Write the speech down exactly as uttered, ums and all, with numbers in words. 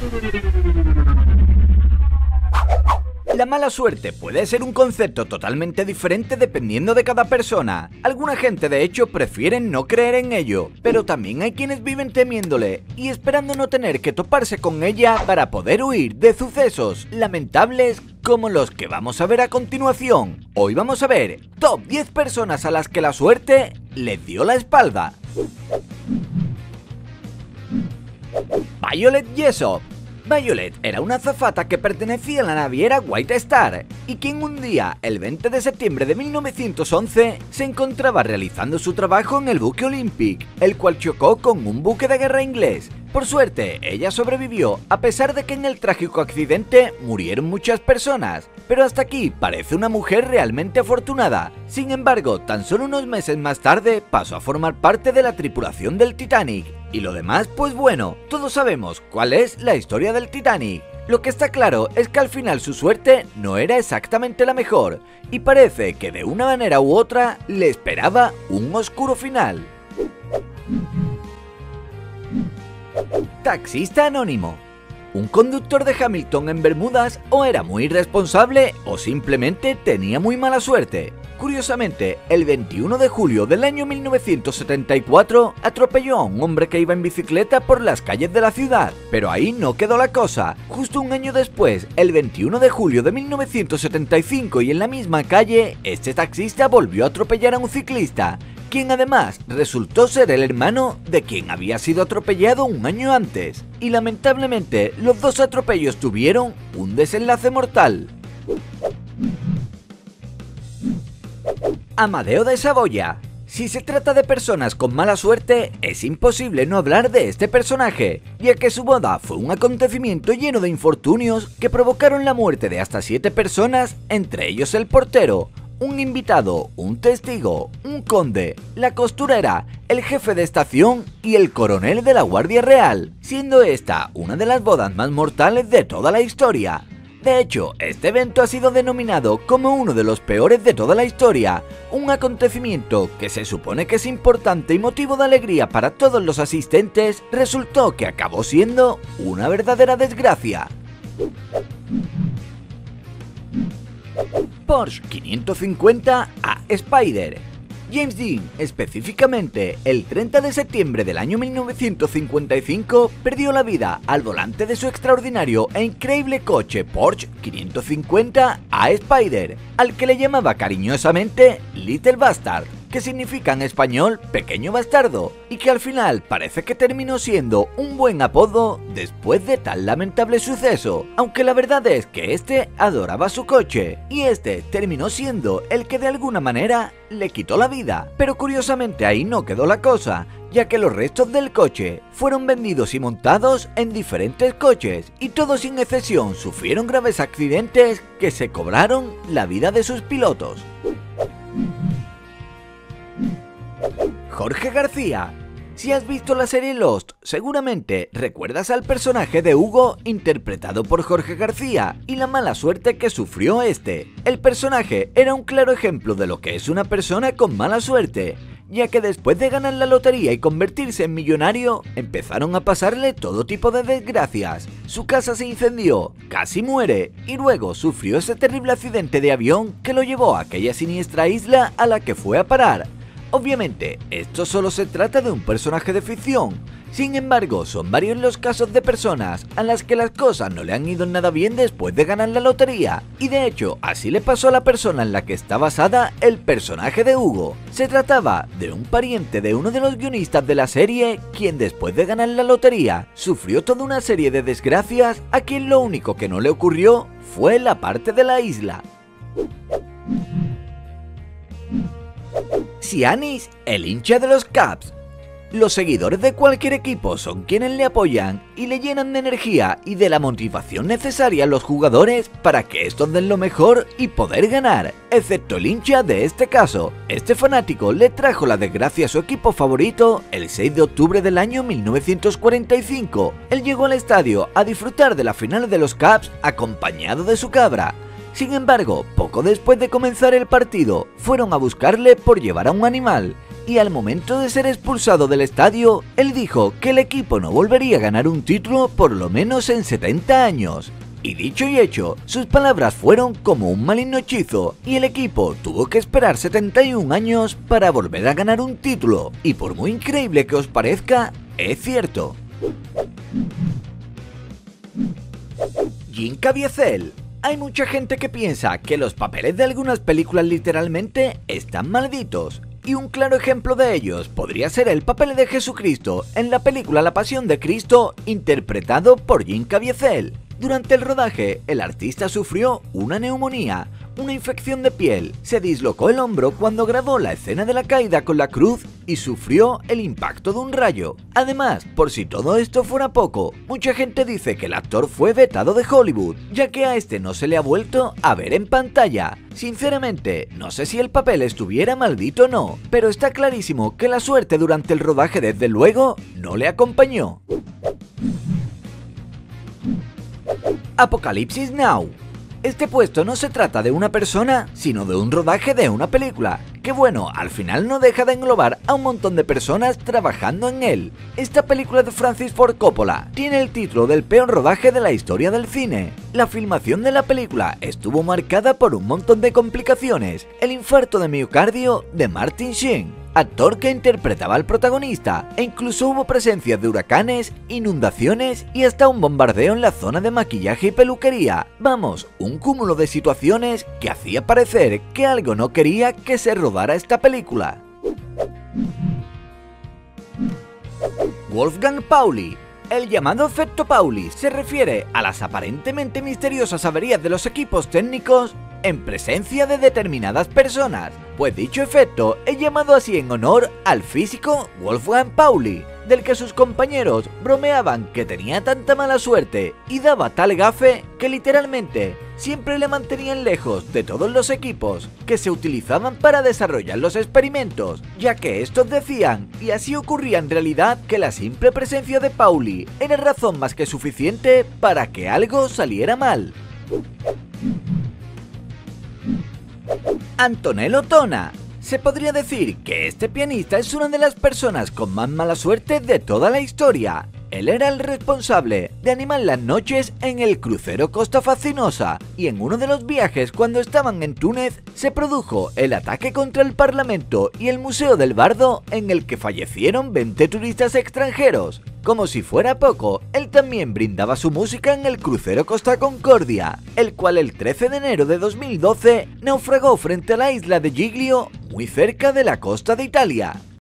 La mala suerte puede ser un concepto totalmente diferente dependiendo de cada persona. Alguna gente de hecho prefiere no creer en ello, pero también hay quienes viven temiéndole y esperando no tener que toparse con ella para poder huir de sucesos lamentables como los que vamos a ver a continuación. Hoy vamos a ver top diez personas a las que la suerte les dio la espalda. Violet Jessop. Violet era una azafata que pertenecía a la naviera White Star y quien un día, el veinte de septiembre de mil novecientos once, se encontraba realizando su trabajo en el buque Olympic, el cual chocó con un buque de guerra inglés. Por suerte, ella sobrevivió, a pesar de que en el trágico accidente murieron muchas personas, pero hasta aquí parece una mujer realmente afortunada. Sin embargo, tan solo unos meses más tarde pasó a formar parte de la tripulación del Titanic. Y lo demás, pues bueno, todos sabemos cuál es la historia del Titanic. Lo que está claro es que al final su suerte no era exactamente la mejor, y parece que de una manera u otra le esperaba un oscuro final. Taxista anónimo. ¿Un conductor de Hamilton en Bermudas o era muy irresponsable o simplemente tenía muy mala suerte? Curiosamente, el veintiuno de julio del año mil novecientos setenta y cuatro atropelló a un hombre que iba en bicicleta por las calles de la ciudad, pero ahí no quedó la cosa. Justo un año después, el veintiuno de julio de mil novecientos setenta y cinco y en la misma calle, este taxista volvió a atropellar a un ciclista, quien además resultó ser el hermano de quien había sido atropellado un año antes, y lamentablemente los dos atropellos tuvieron un desenlace mortal. Amadeo de Saboya. Si se trata de personas con mala suerte, es imposible no hablar de este personaje, ya que su boda fue un acontecimiento lleno de infortunios que provocaron la muerte de hasta siete personas, entre ellos el portero, un invitado, un testigo, un conde, la costurera, el jefe de estación y el coronel de la Guardia Real, siendo esta una de las bodas más mortales de toda la historia. De hecho, este evento ha sido denominado como uno de los peores de toda la historia, un acontecimiento que se supone que es importante y motivo de alegría para todos los asistentes, resultó que acabó siendo una verdadera desgracia. Porsche quinientos cincuenta A Spider. James Dean, específicamente el treinta de septiembre del año mil novecientos cincuenta y cinco, perdió la vida al volante de su extraordinario e increíble coche Porsche quinientos cincuenta A Spider, al que le llamaba cariñosamente Little Bastard, que significa en español pequeño bastardo, y que al final parece que terminó siendo un buen apodo después de tal lamentable suceso, aunque la verdad es que este adoraba su coche, y este terminó siendo el que de alguna manera le quitó la vida. Pero curiosamente ahí no quedó la cosa, ya que los restos del coche fueron vendidos y montados en diferentes coches, y todos sin excepción sufrieron graves accidentes que se cobraron la vida de sus pilotos. Jorge García. Si has visto la serie Lost, seguramente recuerdas al personaje de Hugo interpretado por Jorge García y la mala suerte que sufrió este. El personaje era un claro ejemplo de lo que es una persona con mala suerte, ya que después de ganar la lotería y convertirse en millonario, empezaron a pasarle todo tipo de desgracias. Su casa se incendió, casi muere, y luego sufrió ese terrible accidente de avión que lo llevó a aquella siniestra isla a la que fue a parar. Obviamente, esto solo se trata de un personaje de ficción, sin embargo, son varios los casos de personas a las que las cosas no le han ido nada bien después de ganar la lotería, y de hecho, así le pasó a la persona en la que está basada el personaje de Hugo. Se trataba de un pariente de uno de los guionistas de la serie, quien después de ganar la lotería, sufrió toda una serie de desgracias, a quien lo único que no le ocurrió fue la parte de la isla. Sianis, el hincha de los Cubs. Los seguidores de cualquier equipo son quienes le apoyan y le llenan de energía y de la motivación necesaria a los jugadores para que estos den lo mejor y poder ganar, excepto el hincha de este caso. Este fanático le trajo la desgracia a su equipo favorito el seis de octubre del año mil novecientos cuarenta y cinco. Él llegó al estadio a disfrutar de la final de los Cubs acompañado de su cabra. Sin embargo, poco después de comenzar el partido, fueron a buscarle por llevar a un animal, y al momento de ser expulsado del estadio, él dijo que el equipo no volvería a ganar un título por lo menos en setenta años. Y dicho y hecho, sus palabras fueron como un maligno hechizo y el equipo tuvo que esperar setenta y un años para volver a ganar un título. Y por muy increíble que os parezca, es cierto. Jim Caviezel. Hay mucha gente que piensa que los papeles de algunas películas literalmente están malditos. Y un claro ejemplo de ellos podría ser el papel de Jesucristo en la película La Pasión de Cristo, interpretado por Jim Caviezel. Durante el rodaje, el artista sufrió una neumonía, una infección de piel, se dislocó el hombro cuando grabó la escena de la caída con la cruz y sufrió el impacto de un rayo. Además, por si todo esto fuera poco, mucha gente dice que el actor fue vetado de Hollywood, ya que a este no se le ha vuelto a ver en pantalla. Sinceramente, no sé si el papel estuviera maldito o no, pero está clarísimo que la suerte durante el rodaje desde luego no le acompañó. Apocalipsis Now. Este puesto no se trata de una persona, sino de un rodaje de una película, que bueno, al final no deja de englobar a un montón de personas trabajando en él. Esta película de Francis Ford Coppola tiene el título del peor rodaje de la historia del cine. La filmación de la película estuvo marcada por un montón de complicaciones, el infarto de miocardio de Martin Sheen, actor que interpretaba al protagonista, e incluso hubo presencia de huracanes, inundaciones y hasta un bombardeo en la zona de maquillaje y peluquería. Vamos, un cúmulo de situaciones que hacía parecer que algo no quería que se rodara esta película. Wolfgang Pauli. El llamado efecto Pauli se refiere a las aparentemente misteriosas averías de los equipos técnicos en presencia de determinadas personas, pues dicho efecto es llamado así en honor al físico Wolfgang Pauli, del que sus compañeros bromeaban que tenía tanta mala suerte y daba tal gafe que literalmente siempre le mantenían lejos de todos los equipos que se utilizaban para desarrollar los experimentos, ya que estos decían, y así ocurría en realidad, que la simple presencia de Pauli era razón más que suficiente para que algo saliera mal. Antonello Tona. Se podría decir que este pianista es una de las personas con más mala suerte de toda la historia. Él era el responsable de animar las noches en el crucero Costa Fascinosa, y en uno de los viajes cuando estaban en Túnez se produjo el ataque contra el Parlamento y el Museo del Bardo, en el que fallecieron veinte turistas extranjeros. Como si fuera poco, él también brindaba su música en el crucero Costa Concordia, el cual el trece de enero de dos mil doce naufragó frente a la isla de Giglio, muy cerca de la costa de Italia.